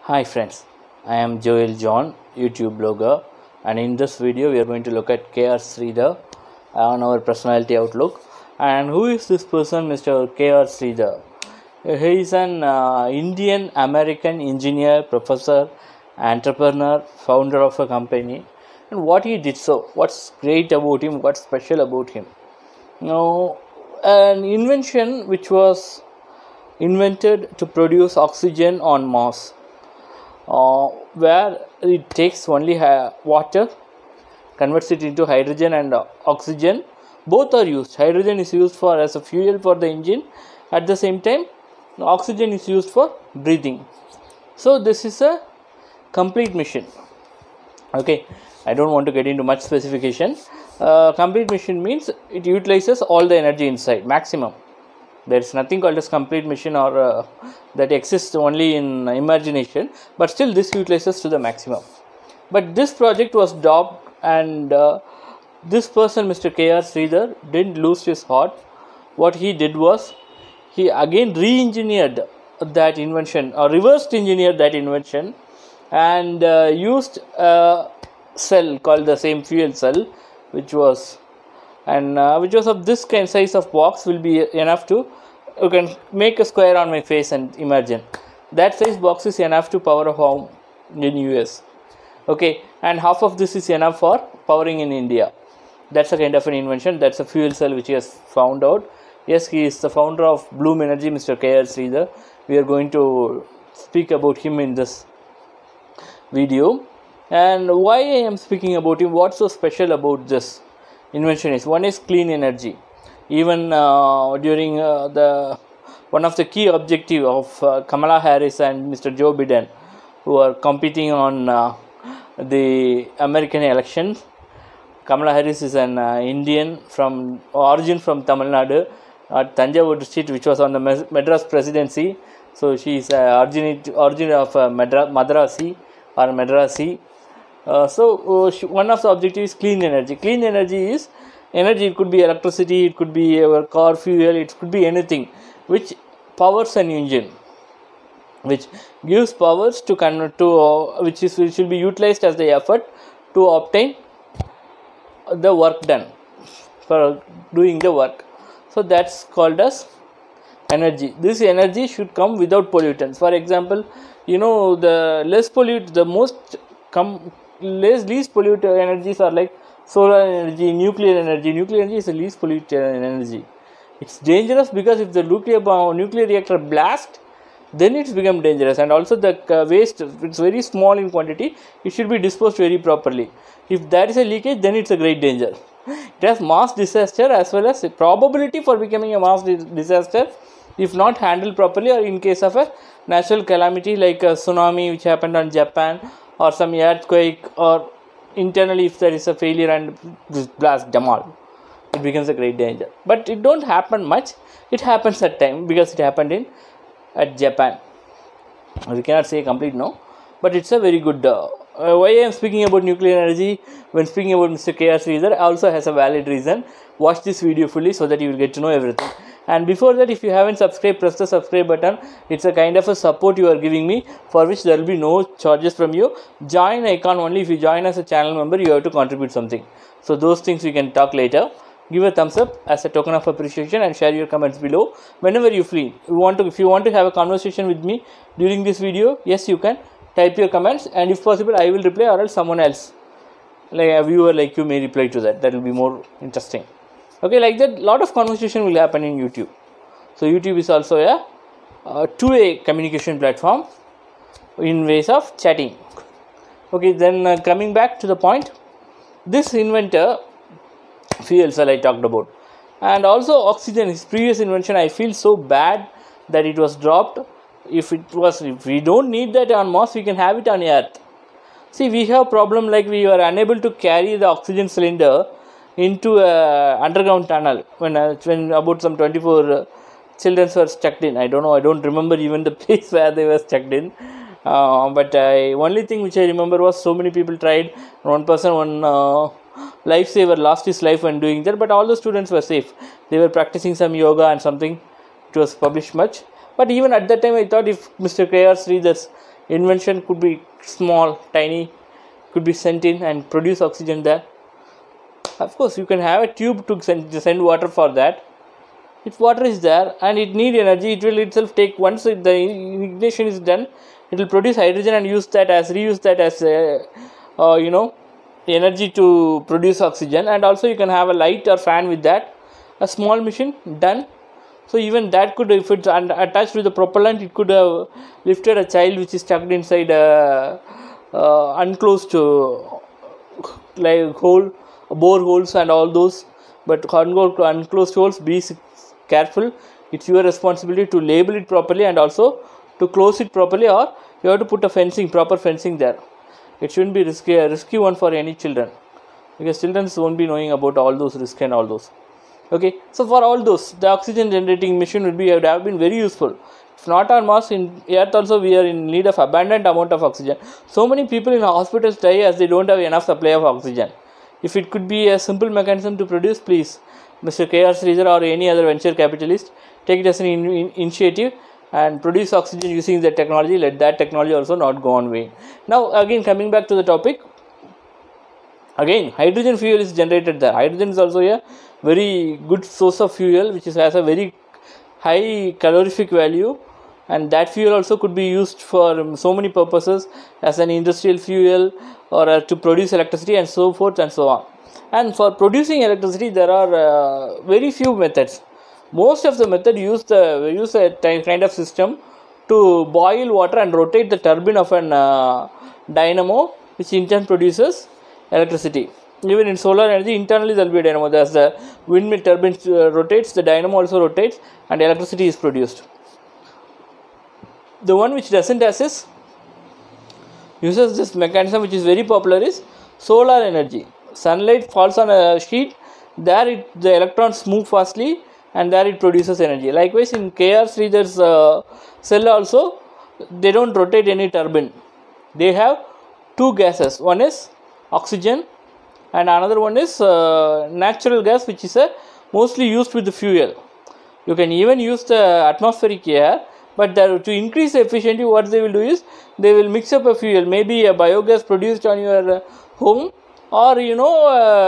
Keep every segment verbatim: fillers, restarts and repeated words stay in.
Hi friends, I am Joel John, YouTube blogger, and in this video we are going to look at K R Sridhar on our personality outlook. And who is this person, Mister K R Sridhar? He is an uh, Indian American engineer, professor, entrepreneur, founder of a company. And what he did so, what's great about him, what's special about him? Now, an invention which was invented to produce oxygen on Mars. Uh, where it takes only water, converts it into hydrogen and uh, oxygen. Both are used. Hydrogen is used for as a fuel for the engine. At the same time, oxygen is used for breathing. So this is a complete mission. Okay, I don't want to get into much specification. Uh, complete mission means it utilizes all the energy inside, maximum. There is nothing called as complete mission or uh, that exists only in imagination, but still this utilizes to the maximum. But this project was dropped, and uh, this person, Mister K R Sridhar, didn't lose his heart. What he did was he again re-engineered that invention or reversed engineered that invention and uh, used a cell called the same fuel cell, which was and uh, which was of this kind size of box will be enough to you can make a square on my face and imagine that size box is enough to power a home in U S. Okay, and half of this is enough for powering in India. That's a kind of an invention. That's a fuel cell which he has found out. Yes, he is the founder of Bloom Energy, Mister K R Sridhar. We are going to speak about him in this video. And why I am speaking about him, what's so special about this invention is, one is clean energy. Even uh, during uh, the one of the key objective of uh, Kamala Harris and Mister Joe Biden, who are competing on uh, the American elections. Kamala Harris is an uh, Indian from origin from Tamil Nadu at Tanjavur district, which was on the Madras presidency. So she is uh, origin origin of uh, Madra Madrasi or Madrasi. Uh, so uh, one of the objectives is clean energy. Clean energy is energy. It could be electricity, it could be our car fuel, it could be anything which powers an engine, which gives powers to convert to uh, which is which will be utilized as the effort to obtain the work done for doing the work. So that's called as energy. This energy should come without pollutants. For example, you know, the less pollute, the most come less least polluted energies are like solar energy, nuclear energy. Nuclear energy is the least polluted energy. It's dangerous because if the nuclear bomb, nuclear reactor blast, then it's become dangerous. And also the uh, waste, it's very small in quantity, it should be disposed very properly. If there is a leakage, then it's a great danger. It has mass disaster as well as a probability for becoming a mass disaster if not handled properly, or in case of a natural calamity like a tsunami which happened on Japan, or some earthquake, or internally if there is a failure and this blast Jamal, it becomes a great danger. But it don't happen much. It happens at time because it happened in at Japan. We cannot say complete no, but it's a very good. Uh, uh, why I am speaking about nuclear energy when speaking about Mister K R Sridhar also has a valid reason. Watch this video fully so that you will get to know everything. And before that, if you haven't subscribed, press the subscribe button. It's a kind of a support you are giving me, for which there will be no charges from you. Join icon only. If you join as a channel member, you have to contribute something. So those things we can talk later. Give a thumbs up as a token of appreciation and share your comments below whenever you feel. You want to, if you want to have a conversation with me during this video, yes, you can type your comments, and if possible, I will reply, or else someone else, like a viewer like you, may reply to that. That will be more interesting. Okay, like that, lot of conversation will happen in YouTube. So YouTube is also a, a two-way communication platform in ways of chatting. Okay, then uh, coming back to the point, this inventor, fuel cell I talked about, and also oxygen, his previous invention, I feel so bad that it was dropped. If it was, if we don't need that on Mars, we can have it on Earth. See, we have problem like we are unable to carry the oxygen cylinder into a underground tunnel when uh, when about some twenty-four uh, children were stuck in. I don't know, I don't remember even the place where they were stuck in, uh, but I only thing which I remember was so many people tried. One person, one uh, lifesaver lost his life when doing that, but all the students were safe. They were practicing some yoga and something. It was published much, but even at that time I thought if Mister K R Sridhar's invention could be small, tiny, could be sent in and produce oxygen there. Of course, you can have a tube to send, send water for that. If water is there and it need energy, it will itself take, once it, the ignition is done, it will produce hydrogen and use that as, reuse that as uh, uh, you know, energy to produce oxygen. And also you can have a light or fan with that, a small machine done. So even that could, if it's attached with the propellant, it could have lifted a child which is stuck inside a uh, unclosed uh, like hole, bore holes and all those. But unclosed holes, be careful. It's your responsibility to label it properly and also to close it properly, or you have to put a fencing, proper fencing there. It shouldn't be risky, a risky one for any children, because children won't be knowing about all those risks and all those. Okay, so for all those, the oxygen generating machine would be would have been very useful. If not on Mars, in Earth also we are in need of abundant amount of oxygen. So many people in hospitals die as they don't have enough supply of oxygen. If it could be a simple mechanism to produce, please, Mister K R Sridhar or any other venture capitalist, take it as an in in initiative and produce oxygen using the technology. Let that technology also not go on vain. Now again, coming back to the topic, again hydrogen fuel is generated there. Hydrogen is also a very good source of fuel which is, has a very high calorific value, and that fuel also could be used for um, so many purposes, as an industrial fuel or uh, to produce electricity and so forth and so on. And for producing electricity there are uh, very few methods. Most of the method use the use a kind of system to boil water and rotate the turbine of an uh, dynamo, which in turn produces electricity. Even in solar energy, internally there will be a dynamo. As the windmill turbine uh, rotates, the dynamo also rotates and electricity is produced. The one which doesn't assist uses this mechanism, which is very popular, is solar energy. Sunlight falls on a sheet, there it, the electrons move fastly and there it produces energy. Likewise in K R Sridhar's uh, cell also, they don't rotate any turbine. They have two gases. One is oxygen and another one is uh, natural gas, which is uh, mostly used with the fuel. You can even use the atmospheric air, but there, to increase the efficiency, what they will do is they will mix up a fuel, maybe a biogas produced on your uh, home, or you know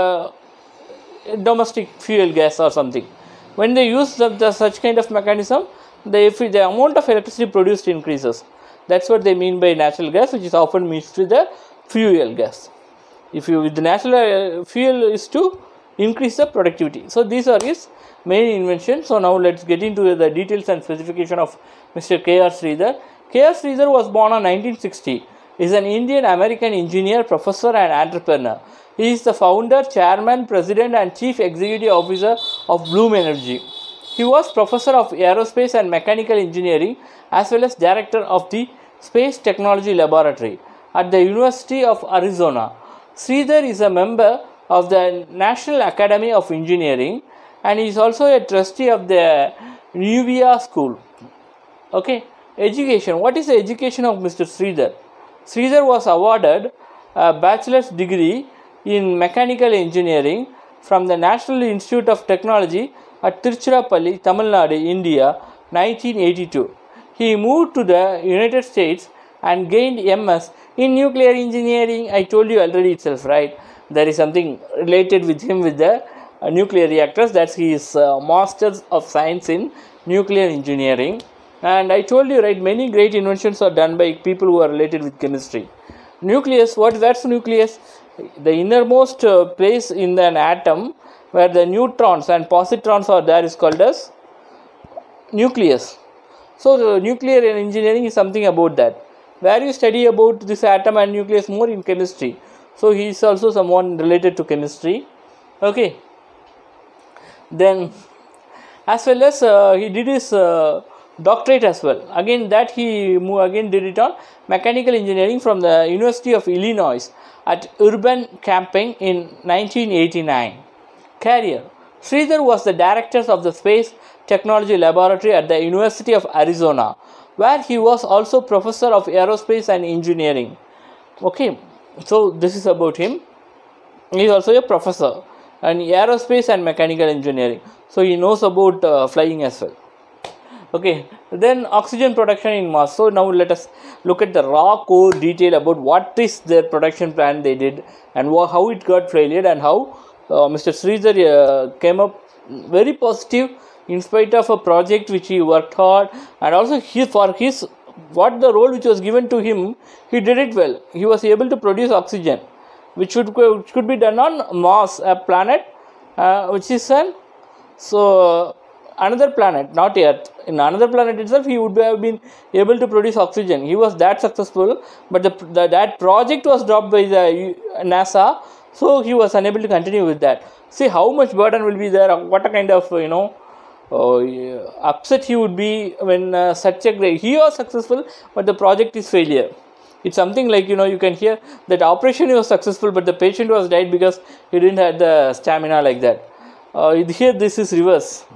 uh, domestic fuel gas or something. When they use the, the such kind of mechanism, the, the amount of electricity produced increases. That's what they mean by natural gas, which is often mixed with the fuel gas. If you with the natural uh, fuel is to increase the productivity. So these are his main inventions. So now let's get into the details and specification of Mister K R Sridhar. K R Sridhar was born on nineteen sixty. He is an Indian American engineer, professor and entrepreneur. He is the founder, chairman, president and chief executive officer of Bloom Energy. He was professor of aerospace and mechanical engineering as well as director of the Space Technology Laboratory at the University of Arizona. Sridhar is a member of the National Academy of Engineering and he is also a trustee of the Nuvia School. Okay, education. What is the education of Mister Sridhar? Sridhar was awarded a bachelor's degree in mechanical engineering from the National Institute of Technology at Tiruchirappalli, Tamil Nadu, India, nineteen eighty-two. He moved to the United States and gained M S in nuclear engineering. I told you already itself, right? There is something related with him with the uh, nuclear reactors. That's his uh, Masters of Science in Nuclear Engineering. And I told you, right, many great inventions are done by people who are related with chemistry. Nucleus, what that's nucleus? The innermost uh, place in an atom where the neutrons and positrons are there is called as nucleus. So uh, nuclear engineering is something about that, where you study about this atom and nucleus more in chemistry. So he is also someone related to chemistry. Okay. Then as well as uh, he did his uh, doctorate as well. Again that he again did it on mechanical engineering from the University of Illinois at Urbana-Champaign in nineteen eighty-nine. Career. Sridhar was the director of the Space Technology Laboratory at the University of Arizona, where he was also professor of aerospace and engineering. Okay, so this is about him. He is also a professor in aerospace and mechanical engineering. So he knows about uh, flying as well. Okay, then oxygen production in Mars. So now let us look at the raw core detail about what is their production plan they did and how it got failure, and how uh, Mister Sridhar uh, came up very positive in spite of a project which he worked hard, and also he, for his what the role which was given to him, he did it well. He was able to produce oxygen, which should which could be done on Mars, a planet uh, which is an so another planet, not Earth. In another planet itself, he would have been able to produce oxygen. He was that successful, but the, the that project was dropped by the NASA, so he was unable to continue with that. See how much burden will be there. What a kind of you know uh, upset he would be when uh, such a great he was successful, but the project is failure. It's something like, you know, you can hear that operation was successful, but the patient was died because he didn't have the stamina like that. Uh, here this is reverse.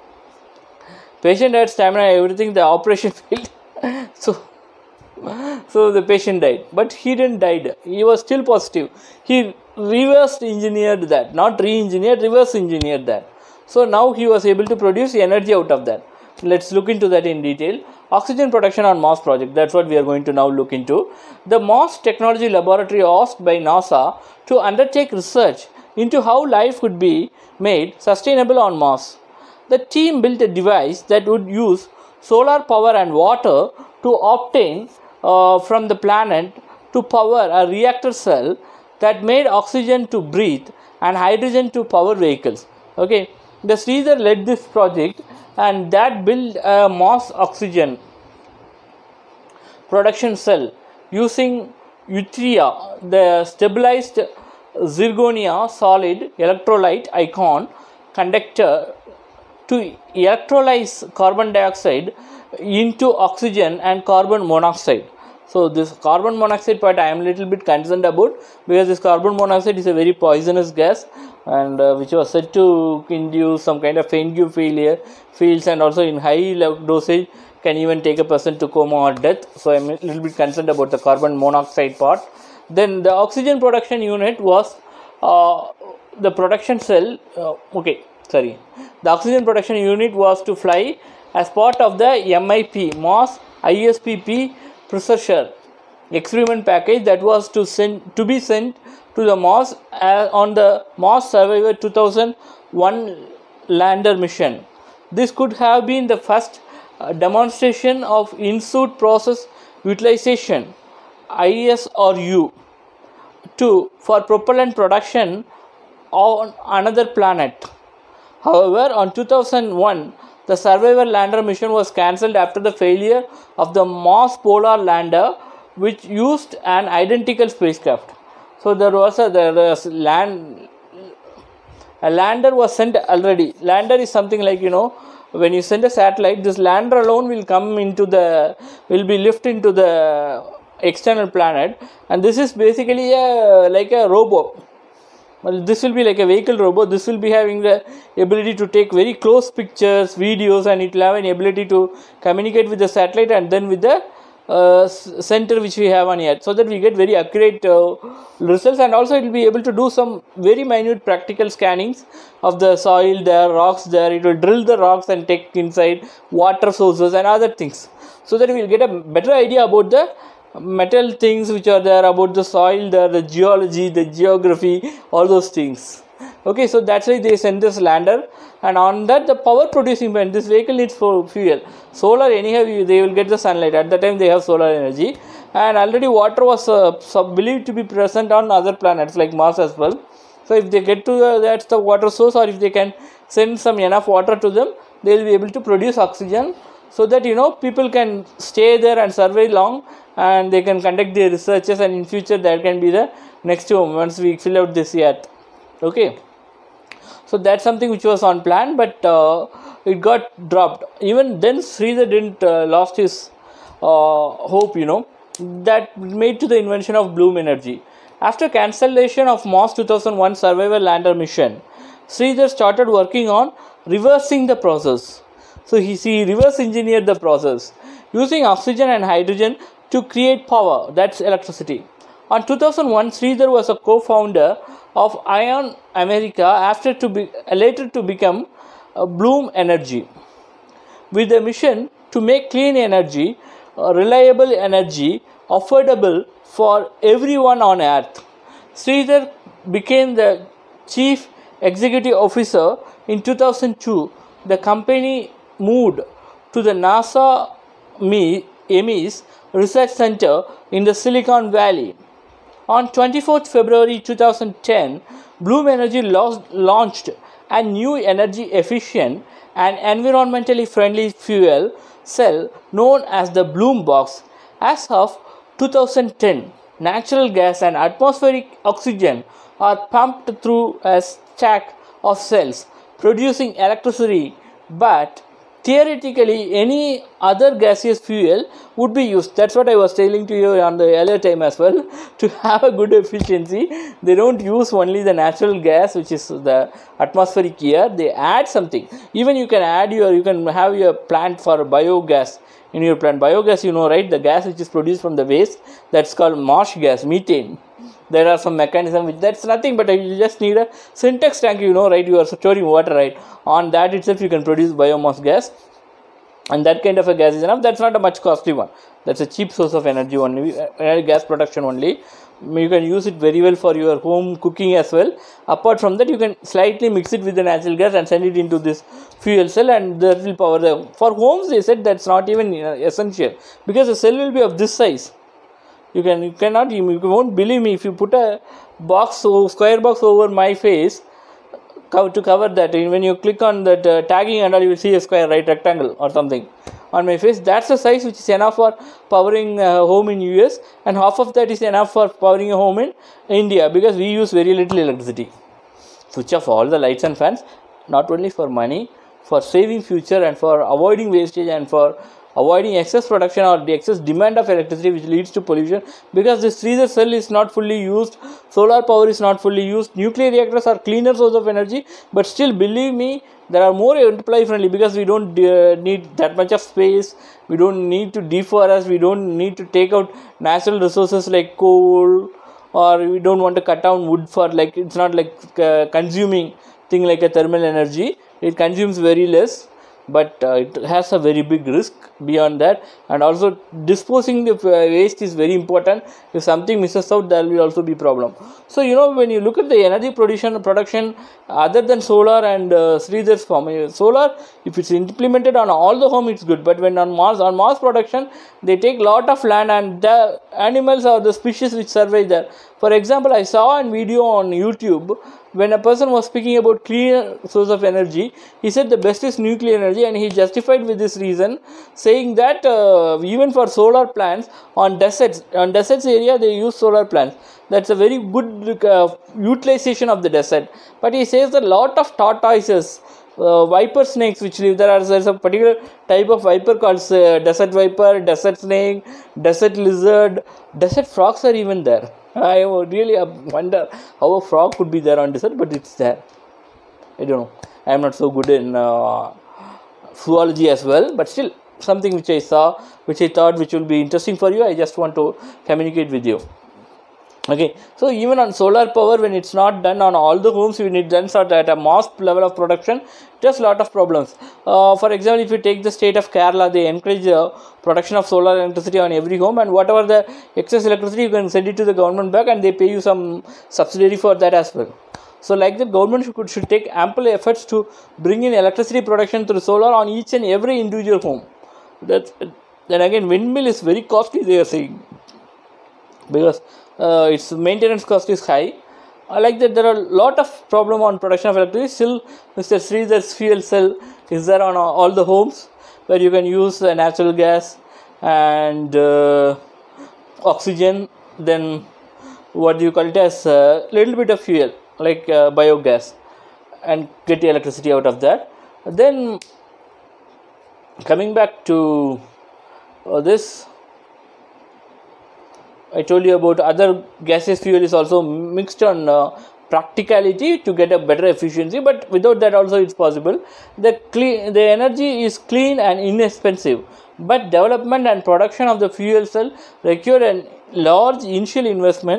Patient had stamina, everything, the operation failed. so, so the patient died, but he didn't died. He was still positive. He reverse engineered that, not re-engineered, reverse engineered that. So now he was able to produce energy out of that. Let's look into that in detail. Oxygen production on Mars project. That's what we are going to now look into. The Mars Technology Laboratory asked by NASA to undertake research into how life could be made sustainable on Mars. The team built a device that would use solar power and water to obtain uh, from the planet to power a reactor cell that made oxygen to breathe and hydrogen to power vehicles. Okay, the Sridhar led this project, and that built a Mars oxygen production cell using Yttria, the stabilized zirconia solid electrolyte ion conductor, to electrolyze carbon dioxide into oxygen and carbon monoxide. So this carbon monoxide part I am a little bit concerned about, because this carbon monoxide is a very poisonous gas, and uh, which was said to induce some kind of failure failure fields, and also in high dosage can even take a person to coma or death. So I am a little bit concerned about the carbon monoxide part. Then the oxygen production unit was uh, the production cell. Uh, okay, sorry. The oxygen production unit was to fly as part of the M I P Mars I S P P Precursor experiment package that was to send to be sent to the Mars uh, on the Mars Surveyor two thousand one lander mission. This could have been the first uh, demonstration of in-suit process utilization I S R U to for propellant production on another planet. However, on two thousand one, the Surveyor lander mission was cancelled after the failure of the Mars Polar lander, which used an identical spacecraft. So there was a there was land a lander was sent already. Lander is something like, you know, when you send a satellite, this lander alone will come into the will be lifted into the external planet, and this is basically a like a robot. Well, this will be like a vehicle robot. This will be having the ability to take very close pictures, videos, and it will have an ability to communicate with the satellite and then with the uh, center which we have on Earth, so that we get very accurate uh, results. And also it will be able to do some very minute practical scannings of the soil there, rocks there. It will drill the rocks and take inside water sources and other things, so that we will get a better idea about the metal things which are there, about the soil there, the geology, the geography, all those things. Okay, so that's why they send this lander, and on that the power producing plant, this vehicle needs for fuel. Solar, anyhow they will get the sunlight. At that time they have solar energy, and already water was uh, believed to be present on other planets like Mars as well. So if they get to uh, that's the water source, or if they can send some enough water to them, they will be able to produce oxygen, so that, you know, people can stay there and survive long, and they can conduct their researches, and in future that can be the next home once we fill out this Earth. Okay, so that's something which was on plan, but uh, it got dropped. Even then Sridhar didn't uh, lost his uh, hope, you know, that made to the invention of Bloom energy. After cancellation of Mars two thousand one Surveyor lander mission, Sridhar started working on reversing the process. So he, he reverse engineered the process using oxygen and hydrogen to create power, that's electricity. On two thousand one, Sridhar was a co-founder of Ion America, after to be later to become uh, Bloom Energy. with a mission to make clean energy, uh, reliable energy, affordable for everyone on earth. Sridhar became the chief executive officer in two thousand two. The company moved to the NASA Ames Research Center in the Silicon Valley. On twenty-fourth February two thousand ten, Bloom Energy launched a new energy efficient and environmentally friendly fuel cell known as the Bloom Box. As of two thousand ten, natural gas and atmospheric oxygen are pumped through a stack of cells producing electricity, but theoretically any other gaseous fuel would be used. That's what I was telling to you on the earlier time as well. To have a good efficiency, they don't use only the natural gas, which is the atmospheric air. They add something. Even you can add your, you can have your plant for biogas. In your plant, biogas, you know, right, the gas which is produced from the waste, that's called marsh gas, methane. There are some mechanism which, that's nothing but you just need a syntax tank, you know, right, you are storing water, right, on that itself you can produce biomass gas, and that kind of a gas is enough. That's not a much costly one, that's a cheap source of energy only, uh, gas production only. You can use it very well for your home cooking as well. Apart from that, you can slightly mix it with the natural gas and send it into this fuel cell, and that will power the, for homes they said that's not even essential, because the cell will be of this size. You can, you cannot, you, you won't believe me, if you put a box, so square box over my face to cover that, when you click on that uh, tagging and all, you will see a square, right, rectangle or something on my face. That's the size which is enough for powering a home in U S, and half of that is enough for powering a home in India, because we use very little electricity. Switch off all the lights and fans, not only for money, for saving future and for avoiding wastage and for avoiding excess production or the excess demand of electricity, which leads to pollution, because this Sridhar cell is not fully used, solar power is not fully used, nuclear reactors are cleaner source of energy, but still believe me, there are more employee friendly, because we don't uh, need that much of space, we don't need to deforest, we don't need to take out natural resources like coal, or we don't want to cut down wood for, like, it's not like uh, consuming thing like a thermal energy, it consumes very less. But uh, it has a very big risk beyond that, and also disposing the uh, waste is very important. If something misses out, there will also be problem. So you know, when you look at the energy production production other than solar and uh, Sridhar's farm, solar, if it's implemented on all the home, it's good, but when on mass on mass production, they take lot of land, and the animals or the species which survive there. For example, I saw a video on YouTube when a person was speaking about clean source of energy. He said the best is nuclear energy, and he justified with this reason, saying that uh, even for solar plants on deserts, on deserts area they use solar plants. That's a very good uh, utilization of the desert. But he says that a lot of tortoises, uh, viper snakes which live there, are there's a particular type of viper called uh, desert viper, desert snake, desert lizard, desert frogs are even there. I really wonder how a frog could be there on desert, but it's there. I don't know. I am not so good in uh, zoology as well, but still something which I saw, which I thought which will be interesting for you. I just want to communicate with you. Okay, so even on solar power, when it's not done on all the homes, when it's done sort at a mass level of production, just lot of problems. Uh, for example, if you take the state of Kerala, they encourage the production of solar electricity on every home, and whatever the excess electricity, you can send it to the government back, and they pay you some subsidy for that as well. So like the government should, should take ample efforts to bring in electricity production through solar on each and every individual home. That's, then again, windmill is very costly, they are saying, because uh, its maintenance cost is high. I like that there are a lot of problem on production of electricity. Still, Mister Sridhar's fuel cell is there on all the homes, where you can use uh, natural gas and uh, oxygen, then what do you call it as a little bit of fuel like uh, biogas, and get the electricity out of that. Then coming back to uh, this, I told you about other gaseous fuel is also mixed on uh, practicality to get a better efficiency, but without that also it's possible. The clean, the energy is clean and inexpensive, but development and production of the fuel cell require an large initial investments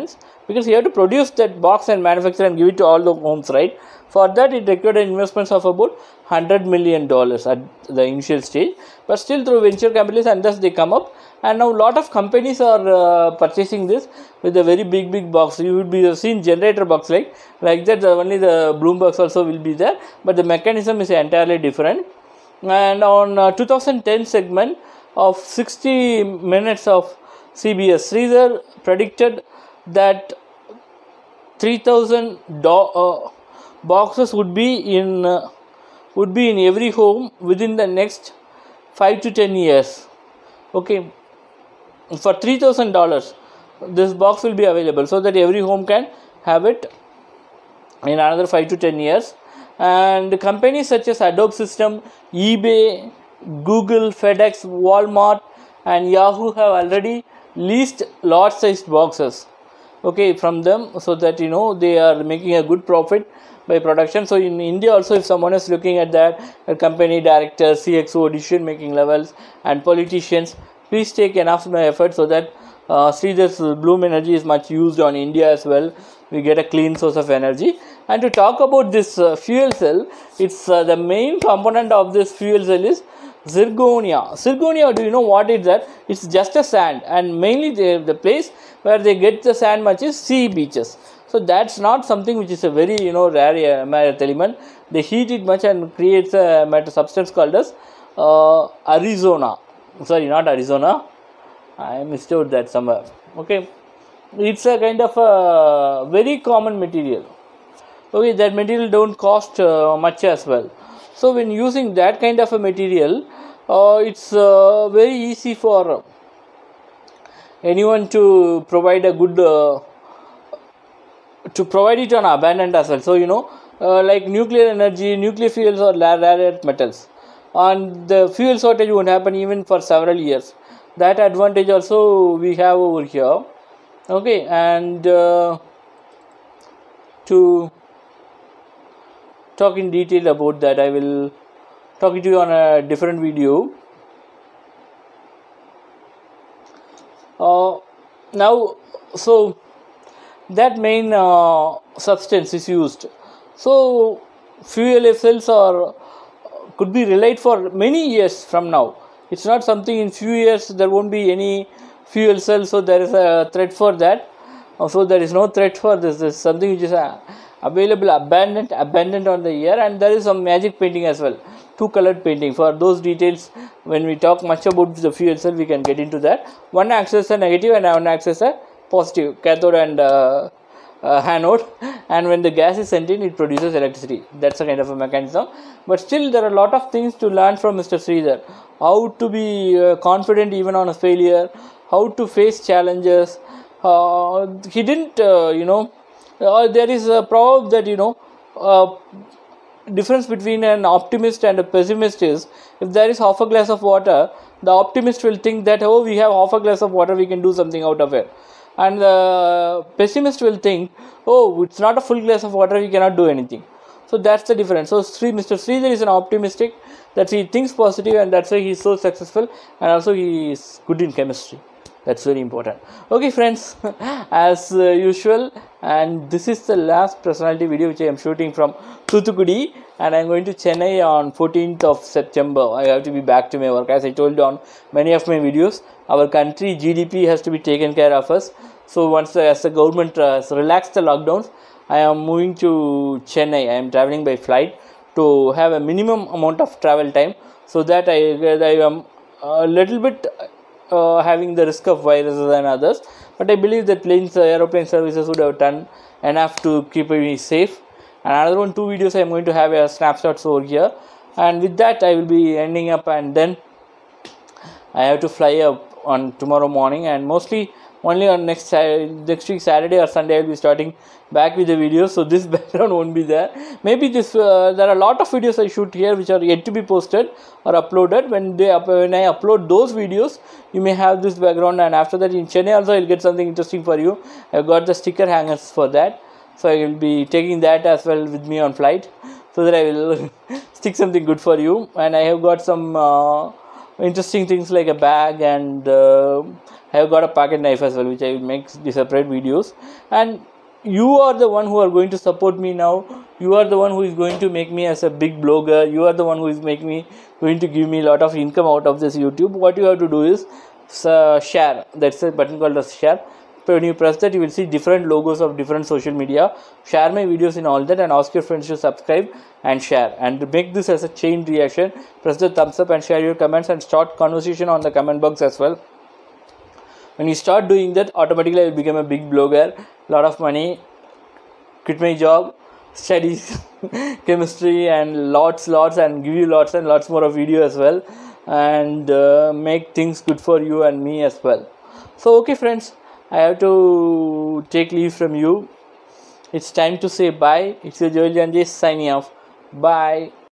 because he had to produce that box and manufacture and give it to all the homes, right? For that, it required investments of about one hundred million dollars at the initial stage, but still through venture capitalists, and thus they come up. And now a lot of companies are uh, purchasing this with a very big big box. You would be seen generator box like like that. Uh, only the Bloom box also will be there, but the mechanism is entirely different. And on uh, two thousand ten segment of sixty minutes of C B S, Sridhar predicted that three thousand uh, boxes would be in uh, would be in every home within the next five to ten years. Okay, for three thousand dollars, this box will be available, so that every home can have it in another five to ten years. And companies such as Adobe System, eBay, Google, FedEx, Walmart, and Yahoo have already leased large sized boxes, okay, from them, so that you know they are making a good profit by production. So in India also, if someone is looking at that, a company director, C X O, decision making levels, and politicians, please take enough effort so that uh, Sridhar's Bloom Energy is much used on India as well. We get a clean source of energy. And to talk about this uh, fuel cell, it's uh, the main component of this fuel cell is zirconia. Zirconia, do you know what is that? It's just a sand, and mainly the, the place where they get the sand much is sea beaches. So that's not something which is a very you know rare uh, metal element. They heat it much and creates a metal substance called as uh, Arizona. Sorry, not Arizona. I mistook that somewhere. Okay, it's a kind of a very common material. Okay, that material don't cost uh, much as well. So when using that kind of a material, uh, it's uh, very easy for anyone to provide a good uh, to provide it on abundant as well. So you know uh, like nuclear energy, nuclear fuels or rare earth metals, and the fuel shortage won't happen even for several years. That advantage also we have over here. Okay, and uh, to talk in detail about that, I will talk to you on a different video. Uh, now, so that main uh, substance is used. So fuel cells are could be relied for many years from now. It's not something in few years there won't be any fuel cell, so there is a threat for that. So there is no threat for this. This is something which is uh, available abundant abundant on the air. And there is some magic painting as well, two colored painting. For those details, when we talk much about the fuel cell, we can get into that. One axis a negative and one axis a positive, cathode and uh, uh, anode, and when the gas is sent in, it produces electricity. That's a kind of a mechanism. But still there are a lot of things to learn from Mister Sridhar. How to be uh, confident even on a failure, how to face challenges. Uh, he didn't uh, you know uh, there is a proverb that you know uh, difference between an optimist and a pessimist is, if there is half a glass of water, the optimist will think that, oh, we have half a glass of water, we can do something out of it, and the pessimist will think, oh, it's not a full glass of water, we cannot do anything. So that's the difference. So Sri, Mister Sridhar is an optimistic, that he thinks positive, and that's why he is so successful, and also he is good in chemistry. That's very important. Okay friends, as uh, usual, and this is the last personality video which I am shooting from Thuthukudi, and I am going to Chennai on fourteenth of September. I have to be back to my work. As I told you on many of my videos, our country G D P has to be taken care of us. So once the, as the government uh, has relaxed the lockdowns, I am moving to Chennai. I am traveling by flight to have a minimum amount of travel time, so that I, I am a little bit uh, having the risk of viruses and others. But I believe that planes, uh, aeroplane services would have done enough to keep me safe. And another one, two videos I am going to have a snapshots over here. And with that, I will be ending up, and then I have to fly up on tomorrow morning, and mostly only on next next week Saturday or Sunday I will be starting back with the videos. So this background won't be there. Maybe this uh, there are a lot of videos I shoot here which are yet to be posted or uploaded. When they when I upload those videos, you may have this background, and after that in Chennai also I'll get something interesting for you. I've got the sticker hangers for that, so I will be taking that as well with me on flight, so that I will stick something good for you. And I have got some uh, interesting things like a bag and uh, I have got a pocket knife as well, which I will make the separate videos. And you are the one who are going to support me now. You are the one who is going to make me as a big blogger. You are the one who is making me going to give me a lot of income out of this YouTube. What you have to do is uh, share. That's a button called as share. When you press that, you will see different logos of different social media. Share my videos in all that and ask your friends to subscribe and share. And to make this as a chain reaction, press the thumbs up and share your comments and start conversation on the comment box as well. When you start doing that, automatically I will become a big blogger, lot of money, quit my job, study chemistry and lots lots and give you lots and lots more of video as well, and uh, make things good for you and me as well. So okay friends, I have to take leave from you. It's time to say bye. It's your Joel Janjay signing off. Bye.